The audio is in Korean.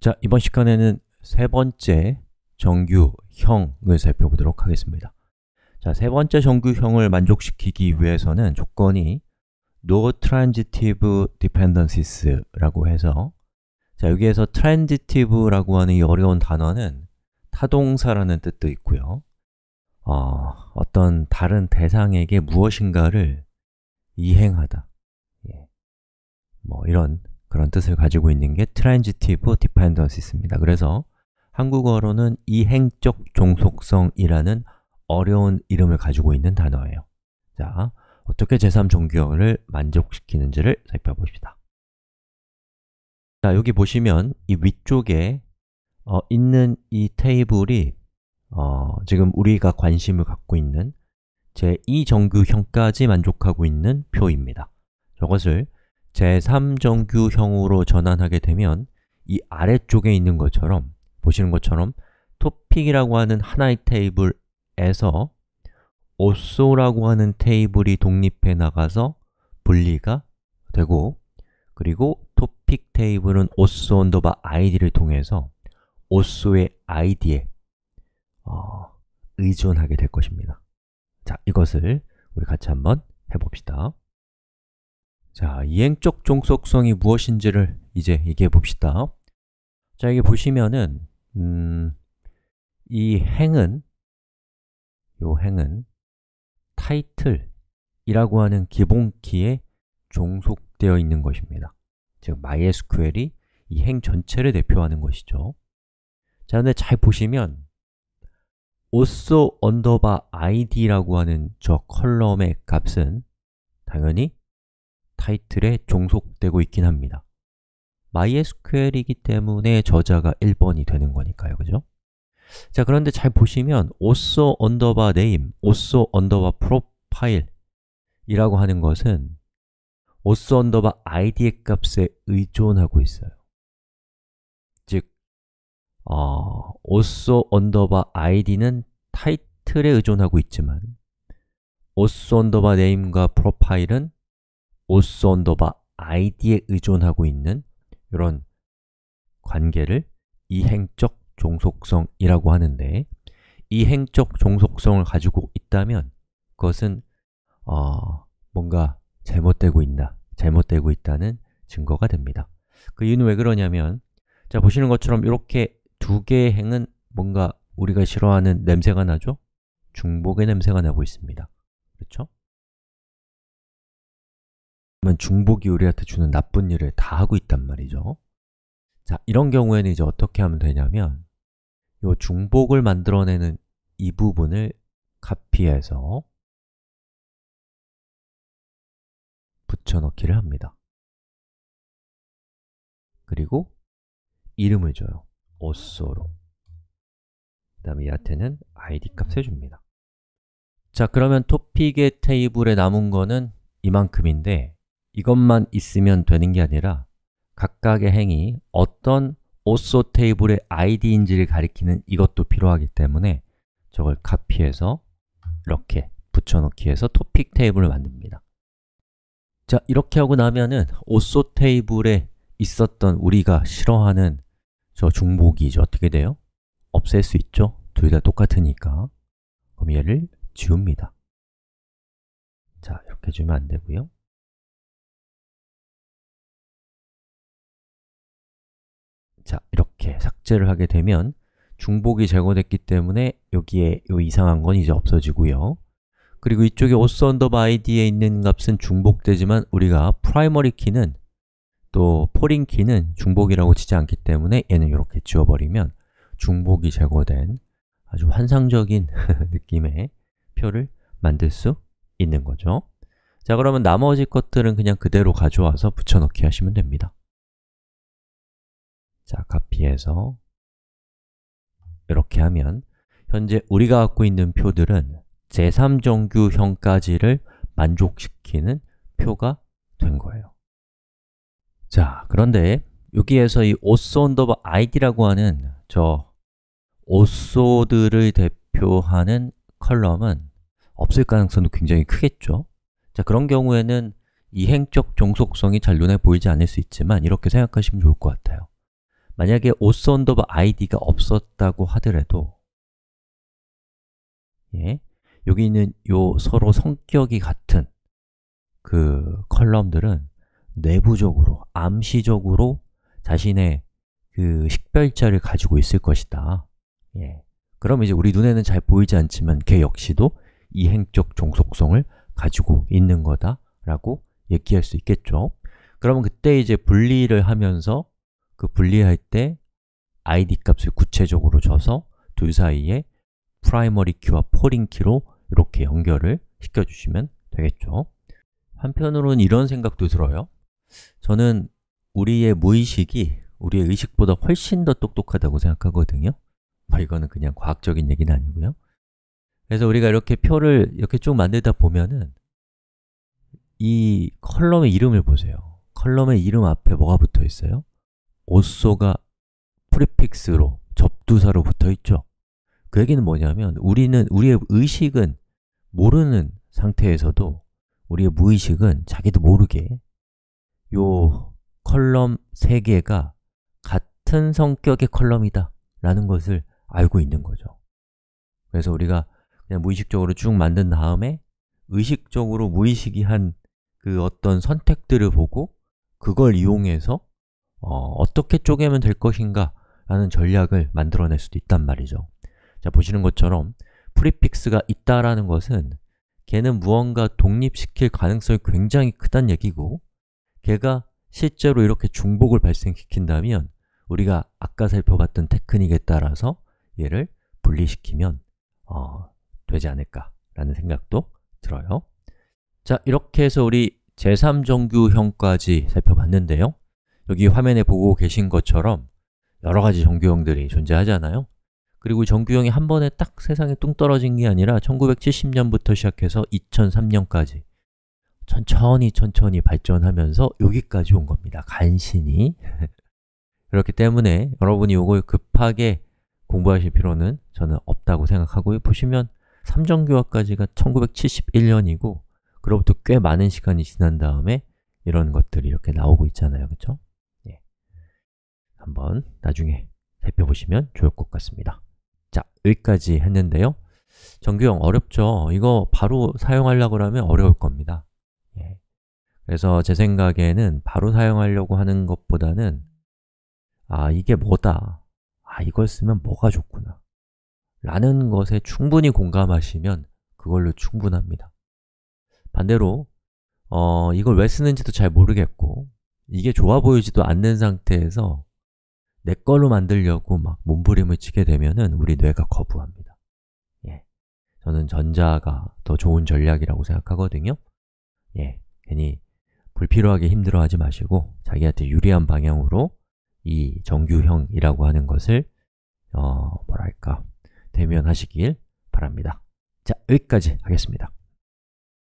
자, 이번 시간에는 세 번째 정규형을 살펴보도록 하겠습니다. 자, 세 번째 정규형을 만족시키기 위해서는 조건이 No Transitive Dependencies 라고 해서, 자, 여기에서 transitive라고 하는 이 어려운 단어는 타동사라는 뜻도 있고요, 어떤 다른 대상에게 무엇인가를 이행하다, 이런 그런 뜻을 가지고 있는 게 transitive dependencies입니다. 그래서 한국어로는 이행적 종속성이라는 어려운 이름을 가지고 있는 단어예요. 자, 어떻게 제3정규형을 만족시키는지를 살펴봅시다. 자, 여기 보시면 이 위쪽에 있는 이 테이블이 지금 우리가 관심을 갖고 있는 제2정규형까지 만족하고 있는 표입니다. 저것을 제3정규형으로 전환하게 되면 이 아래쪽에 있는 것처럼, 보시는 것처럼 토픽이라고 하는 하나의 테이블에서 also라고 하는 테이블이 독립해 나가서 분리가 되고, 그리고 토픽 테이블은 also id를 통해서 also의 id에 의존하게 될 것입니다. 자, 이것을 우리 같이 한번 해봅시다. 자, 이행적 종속성이 무엇인지를 이제 얘기해 봅시다. 자, 여기 보시면은 이 행은, title이라고 하는 기본키에 종속되어 있는 것입니다. 즉, MySQL이 이 행 전체를 대표하는 것이죠. 자, 근데 잘 보시면 also id라고 하는 저 컬럼의 값은 당연히 타이틀에 종속되고 있긴 합니다. MySQL이기 때문에 저자가 1번이 되는 거니까요, 그죠? 자, 그런데 잘 보시면 also name, also profile 이라고 하는 것은 also id의 값에 의존하고 있어요. 즉, also id는 타이틀에 의존하고 있지만 also name과 profile은 also id에 의존하고 있는 이런 관계를 이행적 종속성이라고 하는데, 이행적 종속성을 가지고 있다면 그것은 뭔가 잘못되고 있다는 증거가 됩니다. 그 이유는 왜 그러냐면, 자, 보시는 것처럼 이렇게 두 개의 행은 뭔가 우리가 싫어하는 냄새가 나죠? 중복의 냄새가 나고 있습니다. 그렇죠? 그러면 중복이 우리한테 주는 나쁜 일을 다 하고 있단 말이죠. 자, 이런 경우에는 이제 어떻게 하면 되냐면, 이 중복을 만들어내는 이 부분을 카피해서 붙여넣기를 합니다. 그리고 이름을 줘요. also로. 그 다음에 얘한테는 id 값을 줍니다. 자, 그러면 토픽의 테이블에 남은 거는 이만큼인데, 이것만 있으면 되는 게 아니라 각각의 행이 어떤 also 테이블의 id인지를 가리키는 이것도 필요하기 때문에 저걸 카피해서 이렇게 붙여넣기 해서 토픽 테이블을 만듭니다. 자, 이렇게 하고 나면은 also 테이블에 있었던 우리가 싫어하는 저 중복이 이제 어떻게 돼요? 없앨 수 있죠? 둘 다 똑같으니까. 그럼 얘를 지웁니다. 자, 이렇게 주면 안 되고요. 자, 이렇게 삭제를 하게 되면 중복이 제거됐기 때문에 여기에 이 이상한 건 이제 없어지고요. 그리고 이쪽에 also id에 있는 값은 중복되지만 우리가 primary 키는 또 foreign 키는 중복이라고 치지 않기 때문에 얘는 이렇게 지워버리면 중복이 제거된 아주 환상적인 느낌의 표를 만들 수 있는 거죠. 자, 그러면 나머지 것들은 그냥 그대로 가져와서 붙여넣기 하시면 됩니다. 자, 카피해서 이렇게 하면 현재 우리가 갖고 있는 표들은 제3정규형까지를 만족시키는 표가 된 거예요. 자, 그런데 여기에서 이 also id라고 하는 저 also들을 대표하는 컬럼은 없을 가능성도 굉장히 크겠죠. 자, 그런 경우에는 이행적 종속성이 잘 눈에 보이지 않을 수 있지만 이렇게 생각하시면 좋을 것 같아요. 만약에 author_id가 없었다고 하더라도 여기 있는 요 서로 성격이 같은 그 컬럼들은 내부적으로, 암시적으로 자신의 그 식별자를 가지고 있을 것이다. 그럼 이제 우리 눈에는 잘 보이지 않지만 걔 역시도 이행적 종속성을 가지고 있는 거다라고 얘기할 수 있겠죠. 그러면 그때 이제 분리를 하면서 그 분리할 때 id 값을 구체적으로 줘서 둘 사이에 프라이머리 키와 포린 키로 이렇게 연결을 시켜주시면 되겠죠. 한편으로는 이런 생각도 들어요. 저는 우리의 무의식이 우리의 의식보다 훨씬 더 똑똑하다고 생각하거든요. 이거는 그냥 과학적인 얘기는 아니고요. 그래서 우리가 이렇게 표를 이렇게 쭉 만들다 보면은 이 컬럼의 이름을 보세요. 컬럼의 이름 앞에 뭐가 붙어 있어요? author가 프리픽스로, 접두사로 붙어 있죠. 그 얘기는 뭐냐면 우리의 의식은 모르는 상태에서도 우리의 무의식은 자기도 모르게 요 컬럼 3개가 같은 성격의 컬럼이다 라는 것을 알고 있는 거죠. 그래서 우리가 그냥 무의식적으로 쭉 만든 다음에 의식적으로 무의식이 한 그 어떤 선택들을 보고 그걸 이용해서 어떻게 쪼개면 될 것인가 라는 전략을 만들어낼 수도 있단 말이죠. 자, 보시는 것처럼 프리픽스가 있다라는 것은 걔는 무언가 독립시킬 가능성이 굉장히 크다는 얘기고 걔가 실제로 이렇게 중복을 발생시킨다면 우리가 아까 살펴봤던 테크닉에 따라서 얘를 분리시키면 되지 않을까라는 생각도 들어요. 자, 이렇게 해서 우리 제3정규형까지 살펴봤는데요. 여기 화면에 보고 계신 것처럼 여러 가지 정규형들이 존재하잖아요. 그리고 정규형이 한 번에 딱 세상에 뚱 떨어진 게 아니라 1970년부터 시작해서 2003년까지 천천히 발전하면서 여기까지 온 겁니다. 간신히. 그렇기 때문에 여러분이 이걸 급하게 공부하실 필요는 저는 없다고 생각하고요. 보시면 3정규화까지가 1971년이고 그로부터 꽤 많은 시간이 지난 다음에 이런 것들이 이렇게 나오고 있잖아요. 그렇죠? 한번 나중에 살펴보시면 좋을 것 같습니다. 자, 여기까지 했는데요. 정규형 어렵죠? 이거 바로 사용하려고 하면 어려울 겁니다. 그래서 제 생각에는 바로 사용하려고 하는 것보다는 이게 뭐다, 이걸 쓰면 뭐가 좋구나 라는 것에 충분히 공감하시면 그걸로 충분합니다. 반대로 이걸 왜 쓰는지도 잘 모르겠고 이게 좋아 보이지도 않는 상태에서 내 걸로 만들려고 막 몸부림을 치게 되면은 우리 뇌가 거부합니다. 저는 전자가 더 좋은 전략이라고 생각하거든요. 괜히 불필요하게 힘들어하지 마시고 자기한테 유리한 방향으로 이 정규형이라고 하는 것을 대면하시길 바랍니다. 자, 여기까지 하겠습니다.